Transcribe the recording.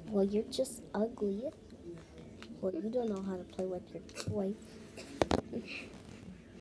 Well, you're just ugly. Well, you don't know how to play with your toy.